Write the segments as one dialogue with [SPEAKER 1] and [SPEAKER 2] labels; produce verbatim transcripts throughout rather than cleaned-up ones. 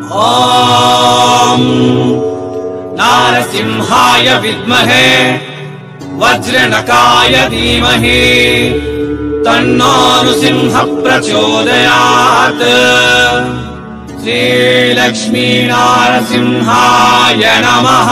[SPEAKER 1] ఓం నారసింహాయ విద్మహే వజ్రనకాయ ధీమహి తన్నో నృసింహ ప్రచోదయాత్. శ్రీ లక్ష్మీ నారసింహాయ నమః.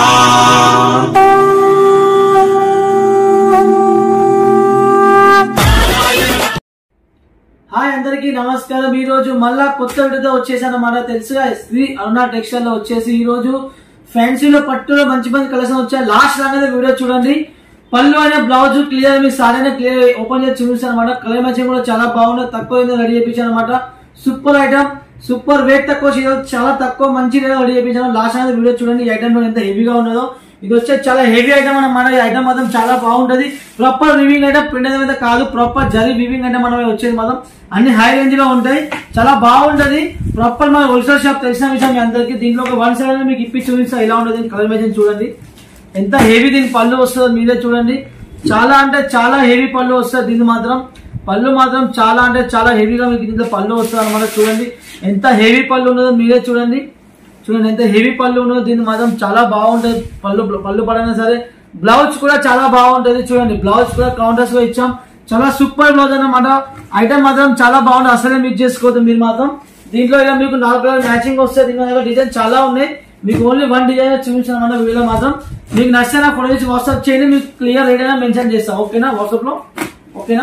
[SPEAKER 2] హాయ్ అందరికీ నమస్కారం. ఈ రోజు మళ్ళా కొత్త వీడియోతో వచ్చేసాను అన్నమాట. తెలుసుగా శ్రీ అరుణ టెక్స్టైల్ లో వచ్చేసి ఈ రోజు ఫ్యాన్సీలో పట్టులో మంచి మంచి కలెక్షన్ వచ్చాయి. లాస్ట్ లాగానే వీడియో చూడండి. పళ్ళు అనే బ్లౌజ్ క్లియర్ మీ సారీ క్లియర్ ఓపెన్ చేసి చూపిస్తాను అనమాట. కలర్ మ్యాచింగ్ కూడా చాలా బాగుంది. తక్కువ రెడీ చేయించాను అనమాట. సూపర్ ఐటమ్, సూపర్ వెయిట్ తక్కువ, చాలా తక్కువ మంచి రెడీ చేయించాను. లాస్ట్ అనేది వీడియో చూడండి. ఈ ఐటమ్ ఎంత హెవీగా ఉన్నదో. ఇది వచ్చే చాలా హెవీ ఐటమ్ అన్నమాట. ఈ ఐటమ్ మాత్రం చాలా బాగుంటది. ప్రాపర్ వివింగ్ ఐటమ్, ప్రింట్ అయితే కాదు, ప్రాపర్ జరీ వివింగ్ ఐటమ్ మనం వచ్చేది మాత్రం అన్ని హై రేంజ్ లో ఉంటాయి. చాలా బాగుంటది. ప్రాపర్ మన హోల్సేల్ షాప్ తెలిసిన విషయం మీ అందరికి. దీంట్లో ఒక వన్ సెవెన్ మీకు ఇప్పి చూపిస్తా ఇలా ఉంటది. కలర్ మ్యాచింగ్ చూడండి ఎంత హెవీ దీని పళ్ళు వస్తుందో మీరే చూడండి. చాలా అంటే చాలా హెవీ పళ్ళు వస్తుంది. దీన్ని మాత్రం పళ్ళు మాత్రం చాలా అంటే చాలా హెవీగా మీకు దీంట్లో పళ్ళు వస్తుంది అనమాట. చూడండి ఎంత హెవీ పళ్ళు ఉన్నదో మీరే చూడండి. చూడండి ఎంత హెవీ పళ్ళు ఉన్నదో. దీన్ని మాత్రం చాలా బాగుంటది. పళ్ళు పళ్ళు పడైనా సరే. బ్లౌజ్ కూడా చాలా బాగుంటది. చూడండి బ్లౌజ్ కూడా కౌంటర్స్ లో ఇచ్చాం. చాలా సూపర్ బ్లౌజ్ అన్నమాట. ఐటమ్ మాత్రం చాలా బాగుంటుంది. అసలే మిస్ చేసుకోవద్దు మీరు మాత్రం. దీంట్లో ఇలా మీకు నాలుగు కలర్ మ్యాచింగ్ వస్తుంది. దీని డిజైన్ చాలా ఉన్నాయి. మీకు ఓన్లీ వన్ డిజైన్ చూపించాను అన్నమాట. వీడియో మాత్రం మీకు నచ్చినా ఫోటో చేసి వాట్సాప్ చేయండి. మీకు క్లియర్ రేట్ అయినా మెన్షన్ చేస్తాం. ఓకేనా? వాట్సాప్ లో ఓకేనా?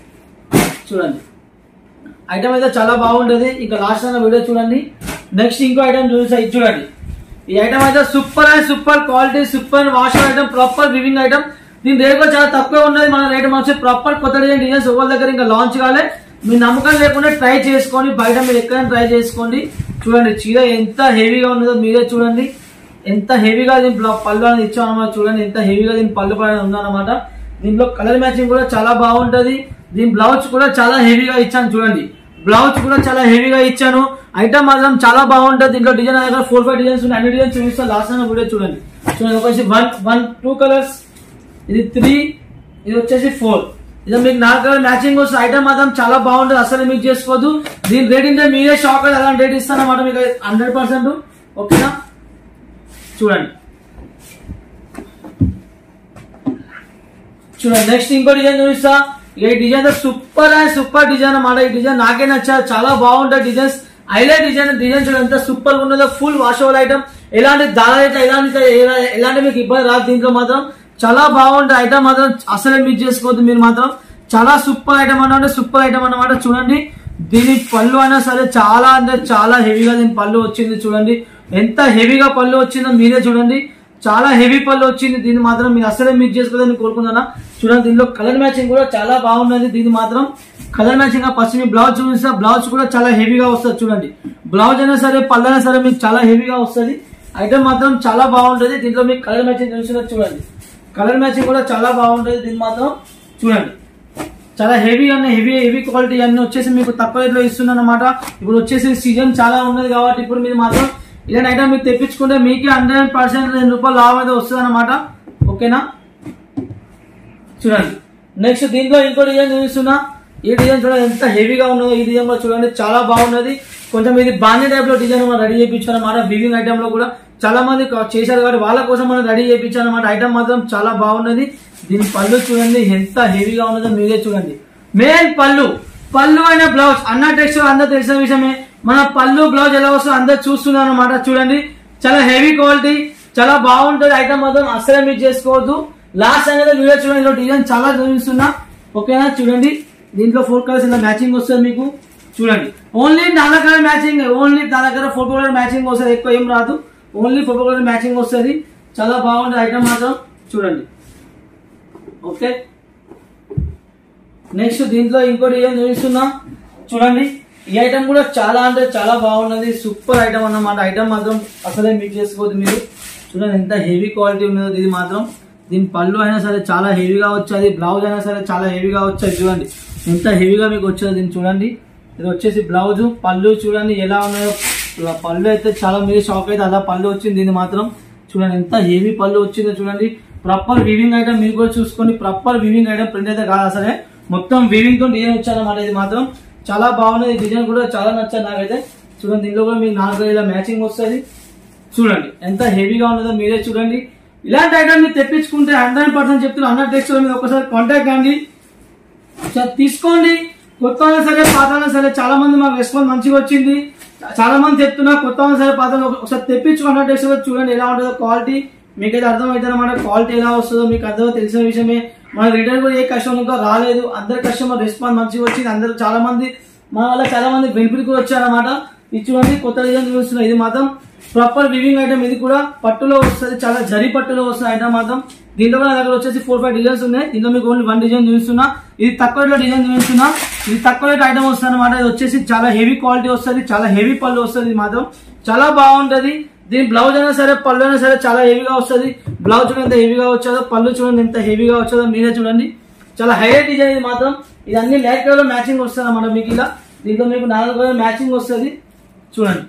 [SPEAKER 2] చూడండి ఐటమ్ అయితే చాలా బాగుంటది. ఇంకా లాస్ట్ అయిన వీడియో చూడండి. నెక్స్ట్ ఇంకో ఐటమ్ చూపిస్తా. ఇది చూడండి. ఈ ఐటమ్ అయితే super and super quality, super wash item, proper weaving item. దీని రేట్ కూడా చాలా తక్కువ ఉన్నది. మన రేట్ వచ్చి ప్రాపర్ కొత్త డిజైన్ డిజైన్స్ ఎవరి దగ్గర ఇంకా లాంచ్ కాలే. మీ నమ్మకం లేకుండా ట్రై చేసుకోండి. బయట మీరు ఎక్కడైనా ట్రై చేసుకోండి. చూడండి చీర ఎంత హెవీగా ఉన్నదో మీరే చూడండి. ఎంత హెవీగా దీని పళ్ళు అనేది ఇచ్చామన్నమాట. చూడండి ఎంత హెవీగా దీని పళ్ళు పైన ఉందన్నమాట. దీంట్లో కలర్ మ్యాచింగ్ కూడా చాలా బాగుంటది. దీని బ్లౌజ్ కూడా చాలా హెవీగా ఇచ్చాను. చూడండి బ్లౌజ్ కూడా చాలా హెవీగా ఇచ్చాను. ఐటమ్ మాత్రం చాలా బాగుంటది. దీంట్లో డిజైన్ దగ్గర ఫోర్ ఫైవ్ డిజైన్స్ ఉన్నాయి. అన్ని డిజైన్స్ చూపిస్తా. లాస్ట్ అయిన వీడియో చూడండి. చూడండి వచ్చేసి వన్ వన్ టూ కలర్స్, ఇది త్రీ, ఇది వచ్చేసి ఫోర్. ఇది మీకు నాలుగు కలర్ మ్యాచింగ్ వస్తుంది. ఐటమ్ మాత్రం చాలా బాగుంటది. అసలు మీకు చేసుకోవద్దు. దీని రేట్ అంటే మీరే షాక్ అయ్యి అలాంటి రేట్ ఇస్తాను అన్నమాట మీకు హండ్రెడ్ పర్సెంట్. ఓకేనా? చూడండి చూడండి నెక్స్ట్ ఇంకో డిజైన్ చూపిస్తా. ఈ design super and super design అన్నమాట. ఈ డిజైన్ నాకే నచ్చారు. చాలా బాగుంటాయి డిజైన్స్. హైలైట్ డిజైన్ డిజైన్ చూడండి ఎంత సూపర్ గా ఉన్నదో. Full washable item. ఎలాంటి దాని ఎలాంటి ఎలాంటి మీకు ఇబ్బంది రాదు. దీంట్లో మాత్రం చాలా బాగుంటాయి. ఐటమ్ మాత్రం అసలే మిస్ చేసుకోవద్దు మీరు మాత్రం. చాలా సూపర్ ఐటమ్ అన్నమాట. సూపర్ ఐటమ్ అన్నమాట. చూడండి దీని పళ్ళు అయినా సరే చాలా అంటే చాలా హెవీగా దీని పళ్ళు వచ్చింది. చూడండి ఎంత హెవీగా పళ్ళు వచ్చిందో మీరే చూడండి. చాలా హెవీ పళ్ళు వచ్చింది. దీన్ని మాత్రం మీరు అసలే మిస్ చేసుకోదని కోరుకుంటున్నా. చూడండి దీనిలో కలర్ మ్యాచింగ్ కూడా చాలా బాగున్నది. దీన్ని మాత్రం కలర్ మ్యాచింగ్ ఫస్ట్ మీ బ్లౌజ్ చూపిస్తా. బ్లౌజ్ కూడా చాలా హెవీగా వస్తుంది. చూడండి బ్లౌజ్ అయినా సరే పళ్ళు అయినా సరే మీకు చాలా హెవీగా వస్తుంది. ఐటమ్ మాత్రం చాలా బాగుంటది. దీంట్లో మీకు కలర్ మ్యాచింగ్ చూసినా చూడండి. కలర్ మ్యాచింగ్ కూడా చాలా బాగుంటది. దీన్ని మాత్రం చూడండి చాలా హెవీ అన్న హెవీ హెవీ క్వాలిటీ అన్ని వచ్చేసి మీకు తక్కువ రేట్లో ఇస్తున్నాను అనమాట. ఇప్పుడు వచ్చేసి సీజన్ చాలా ఉన్నది కాబట్టి ఇప్పుడు మీరు మాత్రం ఇలాంటి ఐటమ్ మీకు తెప్పించుకుంటే మీకే హండ్రెడ్ పర్సెంట్ రెండు రూపాయలు లాభం అయితే వస్తుంది అనమాట. ఓకేనా? చూడండి నెక్స్ట్ దీంట్లో ఇంకో డిజైన్ చూపిస్తున్నా. ఈ డిజైన్ చూడండి ఎంత హెవీగా ఉన్నదో. ఈ డిజైన్ కూడా చూడండి చాలా బాగున్నది. కొంచెం ఇది బాండీ టైప్ లో డిజైన్ మనం రెడీ చేయించాను అనమాట. వివింగ్ ఐటమ్ లో కూడా చాలా మంది చేశారు కాబట్టి వాళ్ళ కోసం మనం రెడీ చేయించాను అనమాట. ఐటమ్ మాత్రం చాలా బాగున్నది. దీని పళ్ళు చూడండి ఎంత హెవీగా ఉన్నదో మీరే చూడండి. మెయిన్ పళ్ళు పళ్ళు అయిన బ్లౌజ్ అన్న టెక్స్చర్ అందరూ తెలిసిన విషయమే. మన పళ్ళు బ్లౌజ్ ఎలా వస్తుందో అందరు చూస్తున్నారు అనమాట. చూడండి చాలా హెవీ క్వాలిటీ, చాలా బాగుంటది. ఐటమ్ మాత్రం అసలే మిస్ చేసుకోవద్దు. లాస్ట్ అనేది వీడియో చూడండి. డిజైన్ చాలా చూపిస్తున్నా. ఓకేనా? చూడండి దీంట్లో ఫోర్ కలర్స్ ఇలా మ్యాచింగ్ వస్తుంది మీకు. చూడండి ఓన్లీ నాలుగు కలర్ మ్యాచింగ్. ఓన్లీ నా దగ్గర ఫోర్ కలర్ మ్యాచింగ్ వస్తుంది. ఎక్కువ ఏం రాదు. ఓన్లీ ఫోర్ కలర్ మ్యాచింగ్ వస్తుంది. చాలా బాగుంటుంది ఐటమ్ మాత్రం. చూడండి ఓకే. నెక్స్ట్ దీంట్లో ఇంకో డిజైన్ చూపిస్తున్నా. చూడండి ఈ ఐటమ్ కూడా చాలా అంటే చాలా బాగున్నది. సూపర్ ఐటమ్ అన్నమాట. ఐటమ్ మాత్రం అసలే మిస్ చేసుకోవద్దు మీరు. చూడండి ఎంత హెవీ క్వాలిటీ ఉన్నదో. ఇది మాత్రం దీని పళ్ళు అయినా సరే చాలా హెవీగా వచ్చేది. బ్లౌజ్ అయినా సరే చాలా హెవీగా వచ్చేది. చూడండి ఎంత హెవీగా మీకు వచ్చేది. దీన్ని చూడండి. ఇది వచ్చేసి బ్లౌజ్, పళ్ళు చూడండి ఎలా ఉన్నాయో. పళ్ళు అయితే చాలా మీరు షాక్ అయితే అలా పళ్ళు వచ్చింది. దీన్ని మాత్రం చూడండి ఎంత హెవీ పళ్ళు వచ్చిందో. చూడండి ప్రాపర్ వివింగ్ ఐటమ్ మీరు కూడా చూసుకోండి. ప్రాపర్ వివింగ్ ఐటమ్ ప్రింట్ అయితే కాదు అసలే. మొత్తం వివింగ్ తో డిజైన్ వచ్చారన్నమాట. ఇది మాత్రం చాలా బాగున్నది. డిజైన్ కూడా చాలా నచ్చారు నాకైతే. చూడండి దీంట్లో కూడా మీకు నాలుగు వేల మ్యాచింగ్ వస్తుంది. చూడండి ఎంత హెవీగా ఉన్నదో మీరే చూడండి. ఇలాంటి ఐటమ్ మీరు తెప్పించుకుంటే హండ్రెడ్ పర్సెంట్ చెప్తున్నా అన్న టెక్స్టైల్ మీద ఒకసారి కాంటాక్ట్ కండి, తీసుకోండి. కొత్త సరే పాత సరే చాలా మంది మాకు రెస్పాన్స్ మంచిగా వచ్చింది. చాలా మంది చెప్తున్నా కొత్త సరే పాత ఒకసారి తెప్పించుకో అన్న టెక్స్టైల్ చూడండి ఎలా ఉంటుందో క్వాలిటీ మీకైతే అర్థమవుతుంది అనమాట. క్వాలిటీ ఎలా వస్తుందో మీకు అర్థం తెలిసిన విషయమే. మన రిటర్న్ కూడా ఏ కస్టమర్ ఇంకా రాలేదు, అందరి కస్టమర్ రెస్పాన్స్ మంచిగా వచ్చింది. అందరూ చాలా మంది మన వల్ల చాలా మంది బెనిఫిట్ కూడా వచ్చారనమాట. ఇది చూడండి కొత్త డిజైన్ చూపిస్తున్నా. ఇది మాత్రం ప్రాపర్ వివింగ్ ఐటమ్, ఇది కూడా పట్టులో వస్తుంది, చాలా జరి పట్టులో వస్తుంది ఐటమ్ మాత్రం. దీంట్లో కూడా దగ్గర వచ్చేసి ఫోర్ ఫైవ్ డిజైన్స్ ఉన్నాయి. దీంట్లో మీకు ఓన్లీ వన్ డిజైన్ చూపిస్తున్నా. ఇది తక్కువ రేట్లో డిజైన్ చూపిస్తున్నా. ఇది తక్కువ రేట్ ఐటమ్ వస్తుంది అనమాట. ఇది వచ్చేసి చాలా హెవీ క్వాలిటీ వస్తుంది, చాలా హెవీ పళ్ళు వస్తుంది. ఇది మాత్రం చాలా బాగుంటది. దీని బ్లౌజ్ అయినా సరే పళ్ళు అయినా సరే చాలా హెవీగా వస్తుంది. బ్లౌజ్ చూడండి ఎంత హెవీగా వచ్చేదో, పళ్ళు చూడండి ఎంత హెవీగా వచ్చేదో మీరే చూడండి. చాలా హైలైట్ డిజైన్ ఇది మాత్రం. ఇది అన్ని లైట్ కలర్ మ్యాచింగ్ వస్తుంది అన్నమాట మీకు. ఇలా దీంట్లో మీకు నాలుగు కలర్ మ్యాచింగ్ వస్తుంది చూడండి.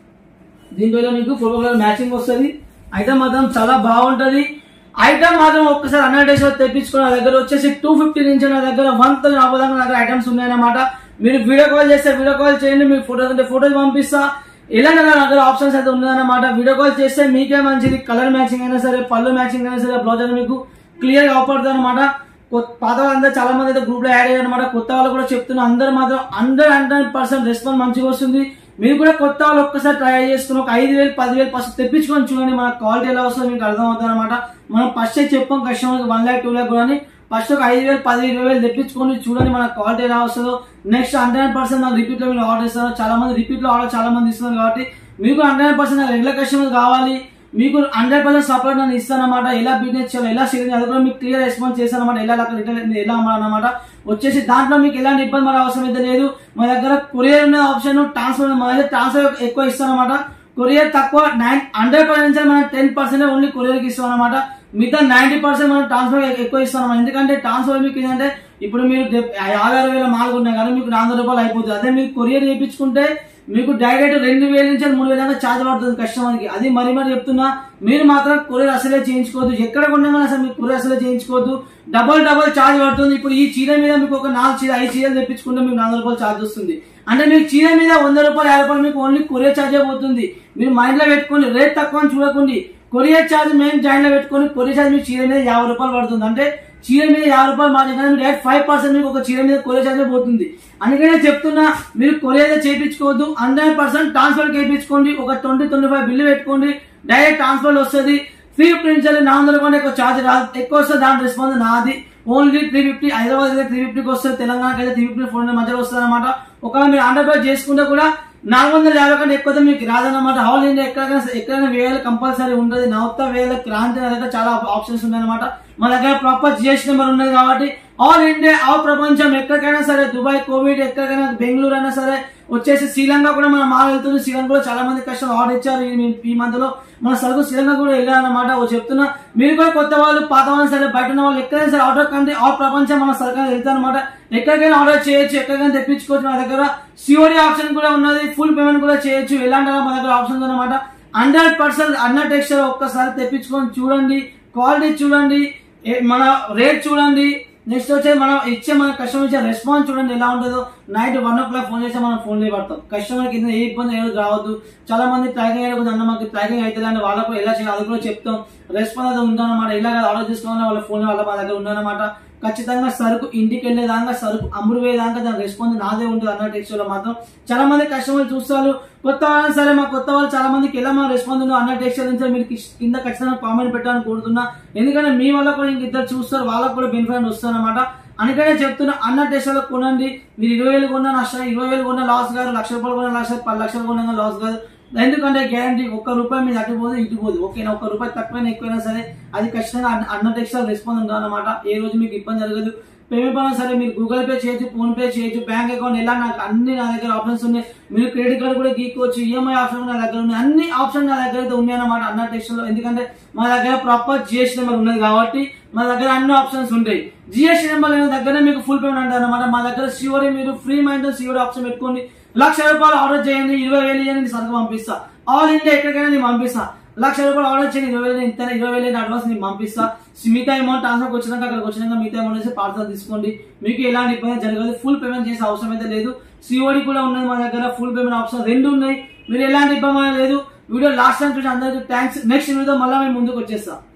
[SPEAKER 2] దీంట్లో మీకు ఫోర్ కలర్ మ్యాచింగ్ వస్తుంది. ఐటమ్ మాత్రం చాలా బాగుంటది. ఐటమ్ మాత్రం ఒక్కసారి హండ్రెడ్ డేస్ తెప్పించుకుని నా దగ్గర వచ్చేసి టూ ఫిఫ్టీ నుంచి నా దగ్గర వన్ థౌసండ్ అవ్వదాకా నా దగ్గర ఐటమ్స్ ఉన్నాయన్నమాట. మీరు వీడియో కాల్ చేస్తే వీడియో కాల్ చేయండి, మీకు ఫోటోస్ అంటే ఫోటోస్ పంపిస్తా. ఇలాంటి నా దగ్గర ఆప్షన్స్ అయితే ఉన్నాయన్నమాట. వీడియో కాల్ చేస్తే మీకే మంచిది. కలర్ మ్యాచింగ్ అయినా సరే, పళ్ళు మ్యాచింగ్ అయినా సరే, బ్లౌజ్ అయినా మీకు క్లియర్ గా అవపడుతుంది అనమాట. పాత వాళ్ళందరూ చాలా మంది అయితే గ్రూప్ లో యాడ్ అయ్యారు అనమాట. కొత్త వాళ్ళు కూడా చెప్తున్నా అందరూ మాత్రం హండ్రెడ్ హండ్రెడ్ పర్సెంట్ రెస్పాన్స్ మంచిగా వస్తుంది. మీరు కూడా కొత్త వాళ్ళు ఒక్కసారి ట్రై చేసుకుని ఒక ఐదు వేలు పదివేలు ఫస్ట్ తెప్పించుకొని చూడండి. మన క్వాలిటీ ఎలా వస్తుందో మీకు అర్థం అవుతుంది అనమాట. మనం ఫస్ట్ చెప్పాం customer one lakh two lakh కూడా ఫస్ట్ ఒక ఐదు వేలు పది ఇరవై వేలు తెప్పించుకొని చూడండి మన క్వాలిటీ ఎలా వస్తుందో. నెక్స్ట్ హండ్రెడ్ పర్సెంట్ నాకు రిపీట్ లో మీరు ఆర్డర్ ఇస్తారు. చాలా మంది రిపీట్ లో ఆర్డర్ చాలా మంది ఇస్తున్నారు కాబట్టి మీకు హండ్రెడ్ పర్సెంట్ నాకు రెగ్యులర్ కస్టమర్ కావాలి, మీకు హండ్రెడ్ పర్సెంట్ సపోర్ట్ నేను ఇస్తాను అనమాట. ఎలా బిజినెస్ చేయాలి, ఎలా సేల్ చేయాలి, అది కూడా మీకు క్లియర్ రెస్పాన్స్ చేస్తాను అనమాట. ఎలా రిటైల్ ఎలా అమ్మాలన్నమాట వచ్చేసి దాంట్లో మీకు ఎలాంటి ఇబ్బంది పడే అవసరం అయితే లేదు. మా దగ్గర కొరియర్ ఉన్న ఆప్షన్, ట్రాన్స్ఫర్ మా దగ్గర ట్రాన్స్ఫర్ ఎక్కువ ఇస్తాను అనమాట. కొరియర్ తక్కువ నైన్ హండ్రెడ్ పర్సెంట్ మనం టెన్ పర్సెంట్ ఓన్లీ కొరియర్ కి ఇస్తాం అనమాట. మిగతా నైన్టీ పర్సెంట్ మనం ట్రాన్స్ఫర్ ఎక్కువ ఇస్తాం అనమాట. ఎందుకంటే ట్రాన్స్ఫర్ మీకు ఏంటంటే ఇప్పుడు మీరు యాభై ఆరు వేల మాల్ ఉన్నాయి కానీ మీకు నాలుగు రూపాయలు అయిపోతుంది. అదే మీకు కొరియర్ చేయించుకుంటే మీకు డైరెక్ట్ రెండు వేల నుంచి మూడు వేల దాకా ఛార్జ్ పడుతుంది కస్టమర్ కి. అది మరి మరి చెప్తున్నా, మీరు మాత్రం కొరియర్ అసలే చేయించుకోవద్దు. ఎక్కడ కొన్నా అసలు మీకు కొరియర్ అసలే చేయించుకోవద్దు. డబల్ డబల్ ఛార్జ్ పడుతుంది. ఇప్పుడు ఈ చీర మీద మీకు ఒక నాలుగు చీర ఐదు చీరలు తెప్పించుకుంటే మీకు నాలుగు రూపాయలు ఛార్జ్ వస్తుంది. అంటే మీకు చీర మీద వంద రూపాయలు యాభై రూపాయలు మీకు ఓన్లీ కొరియర్ ఛార్జ్ అయిపోతుంది. మీరు మైండ్ లో పెట్టుకోండి, రేట్ తక్కువ అని చూడకండి. కొరియర్ ఛార్జ్ మేము జాయిన్ లో పెట్టుకొని కొరియర్ ఛార్జ్ మీకు చీర మీద యాభై రూపాయలు పడుతుంది. అంటే చీర మీద యాభై రూపాయలు మార్జిన్ కానీ మీరు ఫైవ్ పర్సెంట్ మీకు ఒక చీర మీద కొరియర్ ఛార్జ్ పోతుంది. అందుకనే చెప్తున్నా మీరు కొరియర్ చేయించుకోవద్దు. హండ్రెడ్ పర్సెంట్ ట్రాన్స్ఫర్ చేయించుకోండి. ఒక ట్వంటీ ట్వంటీ ఫైవ్ బిల్లు పెట్టుకోండి, డైరెక్ట్ ట్రాన్స్ఫర్ వస్తుంది. త్రీ ఫిఫ్టీ నుంచి నాలుగు వందల కంటే ఎక్కువ ఛార్జ్ రాదు. ఎక్కువ వస్తుంది దాని రెస్పాన్స్ నాది. ఓన్లీ త్రీ ఫిఫ్టీ హైదరాబాద్ అయితే త్రీ ఫిఫ్టీకి వస్తుంది, తెలంగాణకి అయితే త్రీ ఫిఫ్టీ ఫోర్ హండ్రెడ్ మధ్యలో వస్తుంది అనమాట. ఒకవేళ మీరు హండ్రెడ్ పర్సెంట్ చేసుకుంటే కూడా నాలుగు వందల యాభై కంటే ఎక్కువ మీకు రాదన్నమాట. ఆల్ ఇండియా ఎక్కడికైనా ఎక్కడైనా వేయాలి కంపల్సరీ ఉంటుంది. నౌత వేయాలి క్రాంతి దగ్గర చాలా ఆప్షన్స్ ఉన్నాయన్నమాట. మన దగ్గర ప్రాపర్ జిఎస్టీ నెంబర్ ఉన్నది కాబట్టి ఆల్ ఇండియా ఆల్ ప్రపంచం ఎక్కడికైనా సరే, దుబాయ్ కోవిడ్ ఎక్కడికైనా, బెంగళూరు అయినా సరే, వచ్చేసి శ్రీలంక కూడా మన మాల్ వెళ్తుంది. శ్రీలంక కూడా చాలా మంది కస్టమర్ ఆర్డర్ ఇచ్చారు ఈ మంత్ లో. మన సరుకు శ్రీలంక కూడా వెళ్ళారన్నమాట. చెప్తున్నా మీరు కూడా కొత్త వాళ్ళు పాత వాళ్ళు సరే బయట ఉన్న వాళ్ళు ఎక్కడైనా సరే ఆర్డర్ కంటే ఆల్ ప్రపంచం మన సరుకు వెళ్తారు అనమాట. ఎక్కడికైనా ఆర్డర్ చేయొచ్చు, ఎక్కడికైనా తెప్పించుకోవచ్చు. మన దగ్గర సిఓడి ఆప్షన్ కూడా ఉన్నది, ఫుల్ పేమెంట్ కూడా చేయొచ్చు. ఎలాంటి మన దగ్గర ఆప్షన్ అనమాట. హండ్రెడ్ పర్సెంట్ అన్న టెక్స్చర్ ఒక్కసారి తెప్పించుకొని చూడండి, క్వాలిటీ చూడండి, మన రేట్ చూడండి. నెక్స్ట్ వచ్చే మనం ఇచ్చే మన కస్టమర్ ఇచ్చే రెస్పాన్స్ చూడండి ఎలా ఉంటుందో. Night one o'clock phone చేస్తే మనం ఫోన్ చేయబడతాం. కస్టమర్ కింద ఏ ఇబ్బంది ఏదో రావద్దు. చాలా మంది ట్రాకింగ్ అయ్యే అన్న మాకు ట్రాకింగ్ అవుతుంది అని వాళ్ళకు ఎలా చేయాలి అది కూడా చెప్తాం. రెస్పాన్స్ అది ఉందన్నమాట. ఇలా ఆర్డర్ చేసుకోవాలని వాళ్ళ ఫోన్ వాళ్ళ మా దగ్గర ఉందన్నమాట. ఖచ్చితంగా సరుకు ఇంటికి వెళ్ళేదాకా, సరుకు అమ్ముడు పోయేదాకా దాని రెస్పాన్స్ నాదే ఉంటుంది అన్న టెక్స్టైల్ లో మాత్రం. చాలా మంది కస్టమర్లు చూస్తారు. కొత్త వాళ్ళని సరే మా కొత్త వాళ్ళు చాలా మందికి ఎలా మా రెస్పాన్స్ ఉందో అన్న టెక్స్టైల్ నుంచి మీరు కింద ఖచ్చితంగా కామెంట్ పెట్టాలని కోరుతున్నా. ఎందుకంటే మీ వల్ల కూడా ఇంక ఇద్దరు చూస్తారు, వాళ్ళకు కూడా బెనిఫిట్ వస్తుంది అనమాట. అందుకనే చెప్తున్నా అన్న టెక్స్టైల్ లో కొనండి. మీరు ఇరవై వేలు కొన్నా నష్టం, ఇరవై వేలు కొన్నా లాస్ కాదు, లక్ష రూపాయలు కొన్నా లాస్ కాదు, పది లక్షలు కొన్నా లాస్ కాదు. ఎందుకంటే గ్యారంటీ ఒక్క రూపాయి మీరు అటుపోదు ఇటుపోదు. ఓకేనా, ఒక్క రూపాయి తక్కువైనా ఎక్కువైనా సరే అది ఖచ్చితంగా అన్న టెక్స్టైల్ రెస్పాన్స్ ఉందన్నమాట. ఏ రోజు మీకు ఇబ్బంది జరగదు. పేమెంట్ పైన సరే మీరు గూగుల్ పే చేయొచ్చు, ఫోన్ పే చేయొచ్చు, బ్యాంక్ అకౌంట్ ఎలా నాకు అన్ని నా దగ్గర ఆప్షన్స్ ఉన్నాయి. మీరు క్రెడిట్ కార్డు కూడా గీక్కోవచ్చు, ఈఎంఐ ఆప్షన్ నా దగ్గర ఉన్నాయి. అన్ని ఆప్షన్ నా దగ్గర అయితే ఉన్నాయి అన్నమాట అన్న టెక్స్టైల్ లో. ఎందుకంటే మా దగ్గర ప్రాపర్ జిఎస్టీ నెంబర్ ఉన్నది కాబట్టి మా దగ్గర అన్ని ఆప్షన్స్ ఉంటాయి. జిఎస్టీ నెంబర్ దగ్గర మీకు ఫుల్ పేమెంట్ అంటారు అనమాట. మా దగ్గర సిఓడి మీరు ఫ్రీ మైండ్ సిఓడి ఆప్షన్ పెట్టుకోండి. లక్ష రూపాయలు ఆర్డర్ చేయండి, ఇరవై వేలు ఇవ్వండి, సరుకు పంపిస్తా. ఆల్ ఇండియా ఎక్కడికైనా నేను పంపిస్తా. లక్ష రూపాయలు ఆర్డర్ చేయండి, ఇరవై వేలు ఇంత ఇరవై వేలు అడ్వాన్స్ నేను పంపిస్తా. మిగతా అమౌంట్ ట్రాన్స్ఫర్ వచ్చినాక అక్కడికి వచ్చినాక మిగతా అమౌంట్ వేసి పార్సల్ తీసుకోండి. మీకు ఎలాంటి ఇబ్బంది జరగదు. ఫుల్ పేమెంట్ చేసే అవసరం అయితే లేదు. సిఓడి కూడా ఉన్నది మా దగ్గర, ఫుల్ పేమెంట్ ఆప్షన్ రెండు ఉన్నాయి. మీరు ఎలాంటి ఇబ్బంది లేదు. వీడియో లాస్ట్ టైం చూసి అందరికీ థ్యాంక్స్. నెక్స్ట్ వీడియో మళ్ళీ మేము ముందుకు వచ్చేస్తాం.